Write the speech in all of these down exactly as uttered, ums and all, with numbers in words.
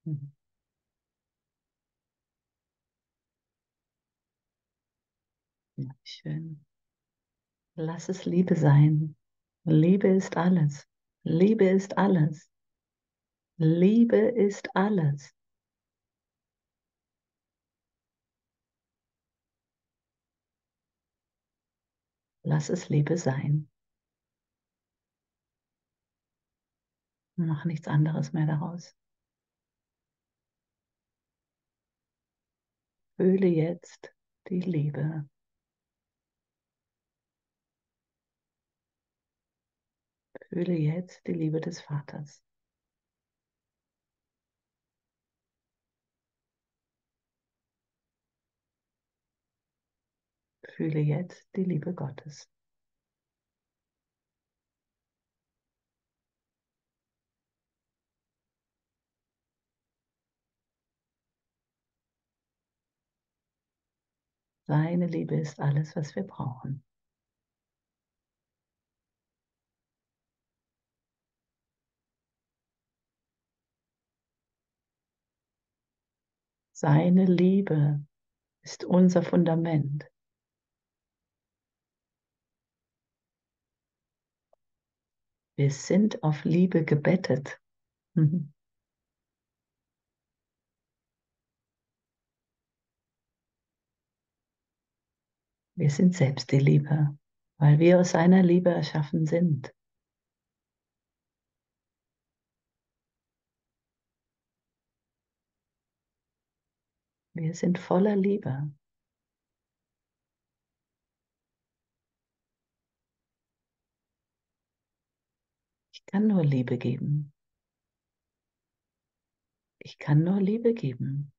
Mhm. Ja, schön. Lass es Liebe sein. Liebe ist alles. Liebe ist alles. Liebe ist alles. Lass es Liebe sein. Mach nichts anderes mehr daraus. Fühle jetzt die Liebe. Fühle jetzt die Liebe des Vaters. Fühle jetzt die Liebe Gottes. Seine Liebe ist alles, was wir brauchen. Seine Liebe ist unser Fundament. Wir sind auf Liebe gebettet. Mhm. Wir sind selbst die Liebe, weil wir aus seiner Liebe erschaffen sind. Wir sind voller Liebe. Ich kann nur Liebe geben. Ich kann nur Liebe geben.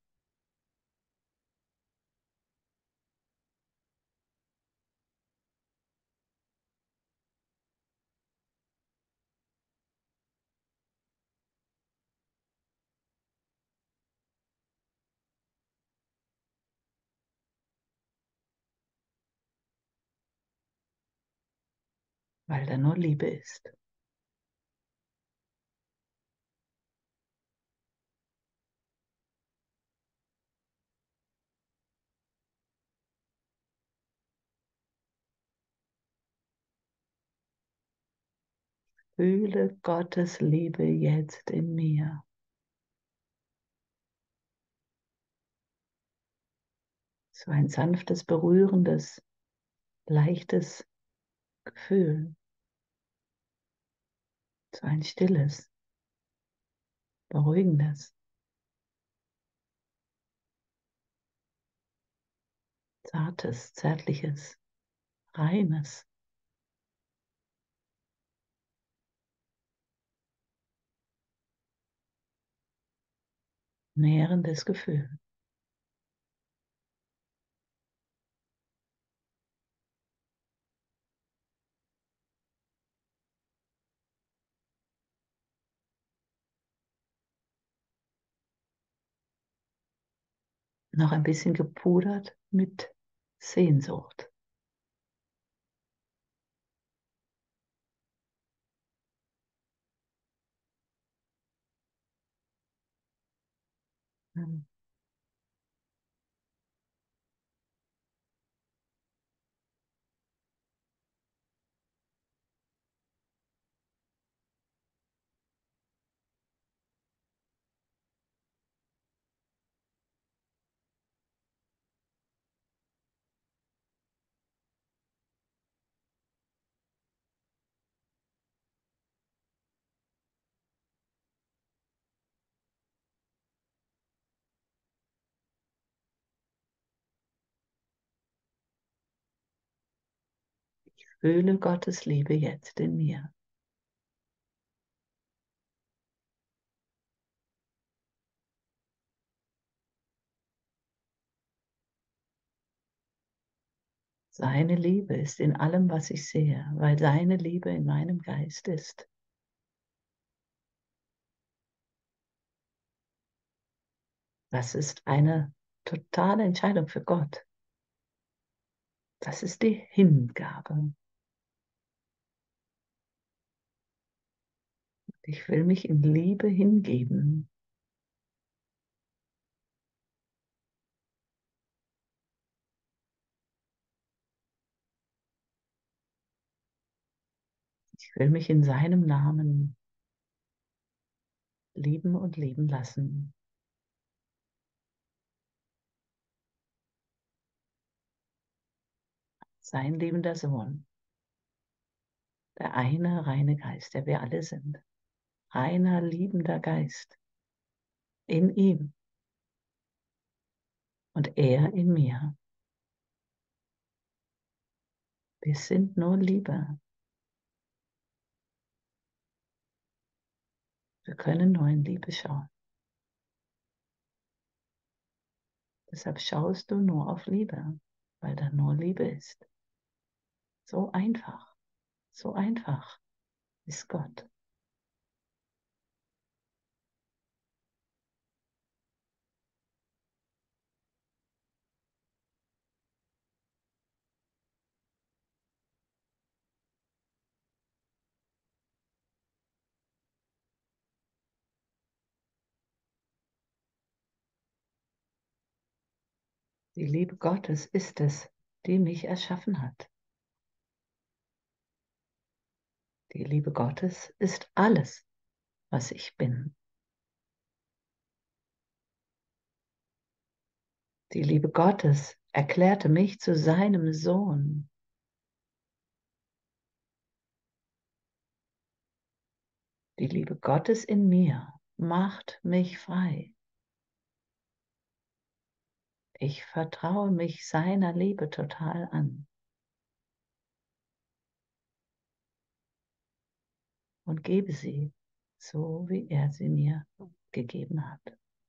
Weil da nur Liebe ist. Fühle Gottes Liebe jetzt in mir. So ein sanftes, berührendes, leichtes Gefühl. So ein stilles, beruhigendes, zartes, zärtliches, reines, nährendes Gefühl. Noch ein bisschen gepudert mit Sehnsucht. Hm. Fühle Gottes Liebe jetzt in mir. Seine Liebe ist in allem, was ich sehe, weil seine Liebe in meinem Geist ist. Das ist eine totale Entscheidung für Gott. Das ist die Hingabe. Ich will mich in Liebe hingeben. Ich will mich in seinem Namen lieben und lieben lassen. Sein liebender Sohn, der eine reine Geist, der wir alle sind. Reiner, liebender Geist in ihm und er in mir. Wir sind nur Liebe. Wir können nur in Liebe schauen. Deshalb schaust du nur auf Liebe, weil da nur Liebe ist. So einfach, so einfach ist Gott. Die Liebe Gottes ist es, die mich erschaffen hat. Die Liebe Gottes ist alles, was ich bin. Die Liebe Gottes erklärte mich zu seinem Sohn. Die Liebe Gottes in mir macht mich frei. Ich vertraue mich seiner Liebe total an und gebe sie, so wie er sie mir gegeben hat.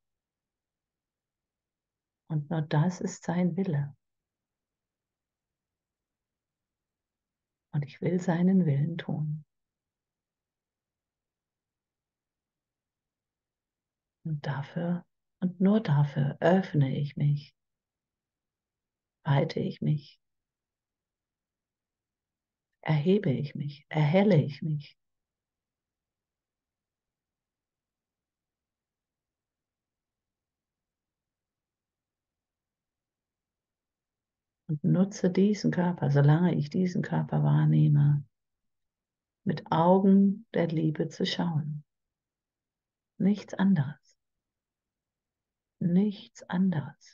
Und nur das ist sein Wille. Und ich will seinen Willen tun. Und dafür und nur dafür öffne ich mich, weite ich mich, erhebe ich mich, erhelle ich mich. Und nutze diesen Körper, solange ich diesen Körper wahrnehme, mit Augen der Liebe zu schauen. Nichts anderes. Nichts anderes.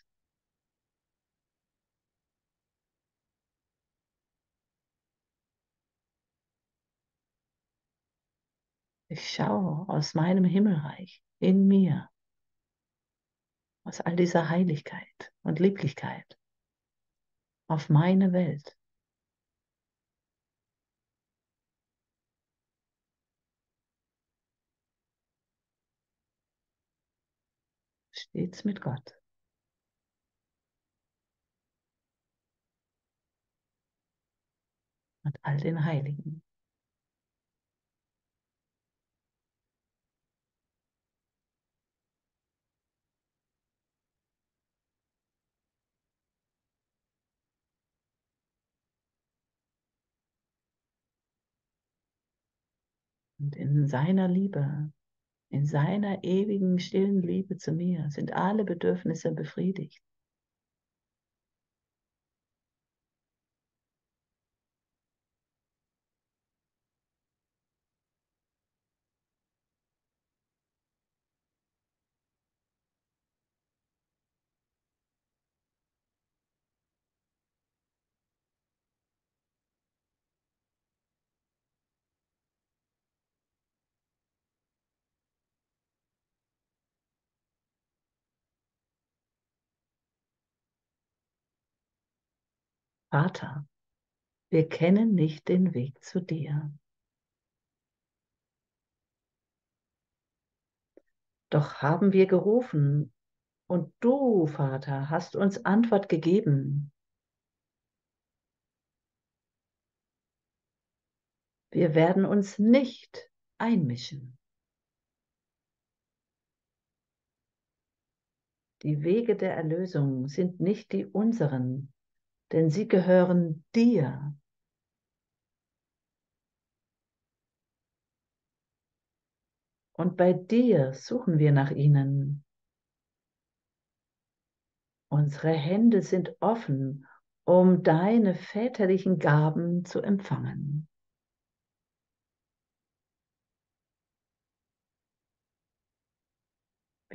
Ich schaue aus meinem Himmelreich in mir, aus all dieser Heiligkeit und Lieblichkeit auf meine Welt. Stets mit Gott und all den Heiligen. Und in seiner Liebe, in seiner ewigen, stillen Liebe zu mir sind alle Bedürfnisse befriedigt. Vater, wir kennen nicht den Weg zu dir. Doch haben wir gerufen und du, Vater, hast uns Antwort gegeben. Wir werden uns nicht einmischen. Die Wege der Erlösung sind nicht die unseren, denn sie gehören dir. Und bei dir suchen wir nach ihnen. Unsere Hände sind offen, um deine väterlichen Gaben zu empfangen.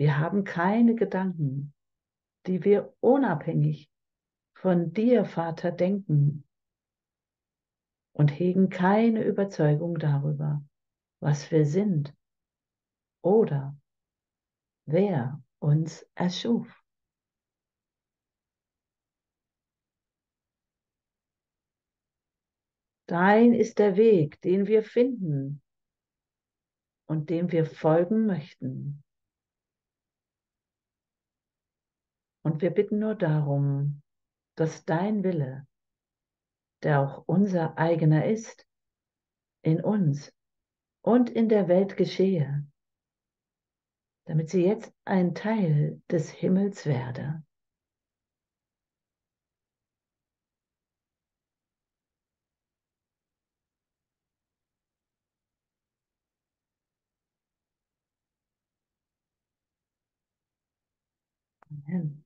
Wir haben keine Gedanken, die wir unabhängig von dir, Vater, denken und hegen keine Überzeugung darüber, was wir sind oder wer uns erschuf. Dein ist der Weg, den wir finden und dem wir folgen möchten. Und wir bitten nur darum, dass dein Wille, der auch unser eigener ist, in uns und in der Welt geschehe, damit sie jetzt ein Teil des Himmels werde. Amen.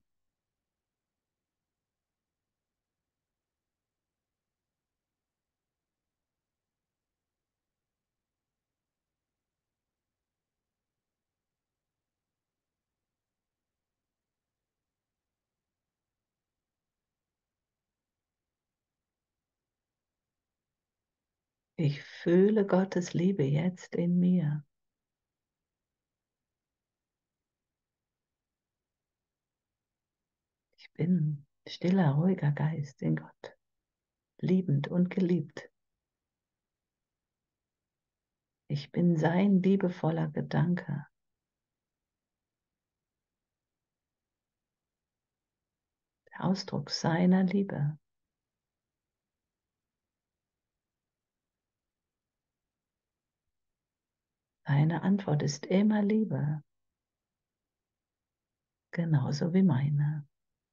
Ich fühle Gottes Liebe jetzt in mir. Ich bin stiller, ruhiger Geist in Gott, liebend und geliebt. Ich bin sein liebevoller Gedanke. Der Ausdruck seiner Liebe. Seine Antwort ist immer Liebe, genauso wie meine.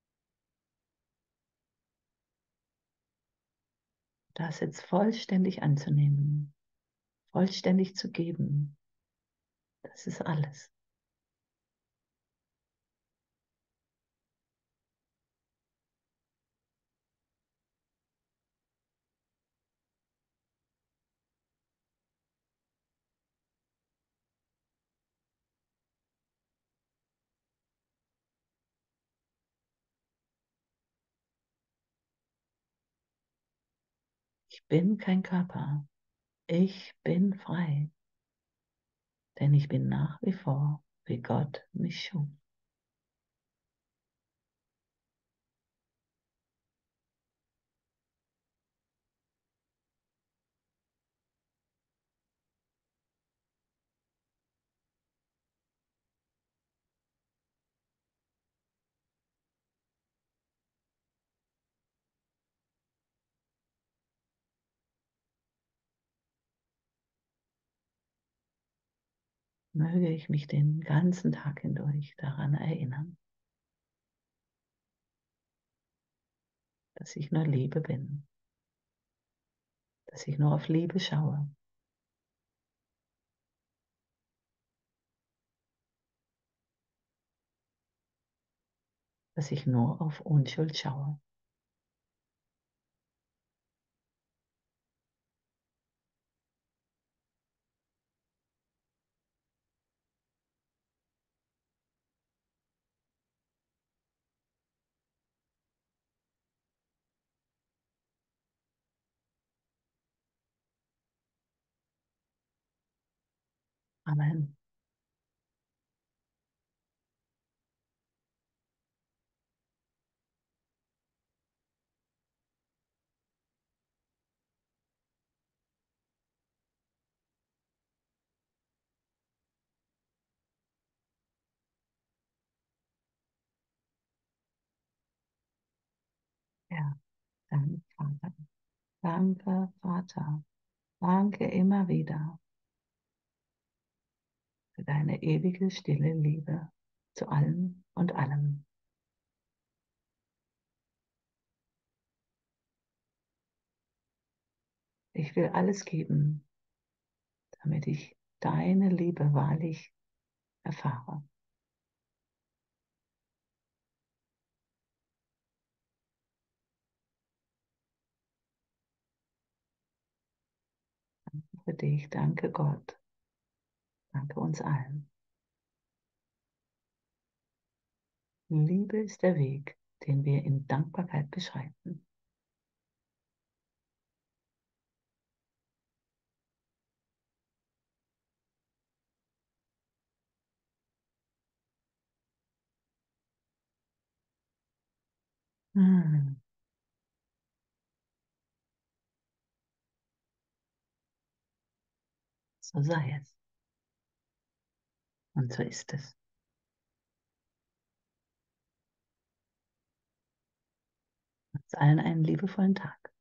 Das jetzt vollständig anzunehmen, vollständig zu geben, das ist alles. Ich bin kein Körper, ich bin frei, denn ich bin nach wie vor, wie Gott mich schuf. Möge ich mich den ganzen Tag hindurch daran erinnern, dass ich nur Liebe bin, dass ich nur auf Liebe schaue, dass ich nur auf Unschuld schaue. Amen. Ja, danke, Vater. Danke, Vater. Danke immer wieder für deine ewige, stille Liebe zu allem und allem. Ich will alles geben, damit ich deine Liebe wahrlich erfahre. Für dich, danke Gott, danke uns allen. Liebe ist der Weg, den wir in Dankbarkeit beschreiten. Hm, so sei es. Und so ist es. Uns allen einen liebevollen Tag.